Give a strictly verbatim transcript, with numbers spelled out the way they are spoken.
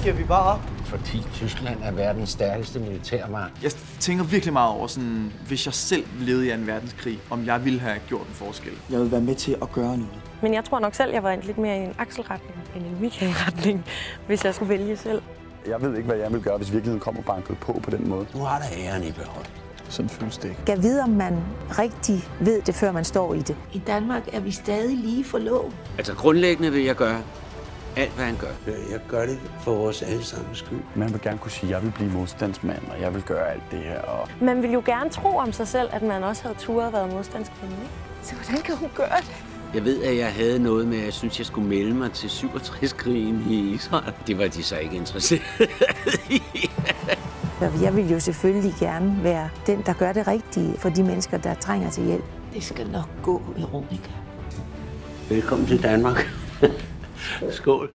giver vi bare op. Fordi Tyskland er verdens stærkeste militærmagt. Jeg tænker virkelig meget over, sådan, hvis jeg selv levede i anden verdenskrig, om jeg ville have gjort en forskel. Jeg vil være med til at gøre noget. Men jeg tror nok selv, jeg var lidt mere i en Axel-retning end en Michael-retning, hvis jeg skulle vælge selv. Jeg ved ikke, hvad jeg vil gøre, hvis virkeligheden kommer banket på på den måde. Nu har der æren i behold. Sådan føles det ikke. Jeg ved, om man rigtig ved det, før man står i det. I Danmark er vi stadig lige for låg. Altså grundlæggende vil jeg gøre alt, hvad han gør. Jeg gør det for vores allesammens skyld. Man vil gerne kunne sige, at jeg vil blive modstandsmand, og jeg vil gøre alt det her. Og... Man ville jo gerne tro om sig selv, at man også havde turet at være modstandskvinde, ikke? Så hvordan kan hun gøre det? Jeg ved, at jeg havde noget med, at jeg synes, jeg skulle melde mig til syvogtres-krigen i Israel. Det var de så ikke interesseret i. Jeg vil jo selvfølgelig gerne være den, der gør det rigtige for de mennesker, der trænger til hjælp. Det skal nok gå, Veronica. Velkommen til Danmark. Skål.